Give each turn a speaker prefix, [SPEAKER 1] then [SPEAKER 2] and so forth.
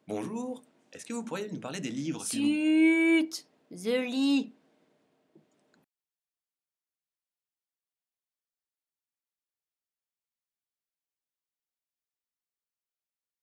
[SPEAKER 1] Bonjour, est-ce que vous pourriez nous parler des livres, s'il vous plaît?
[SPEAKER 2] Zut! Je lis.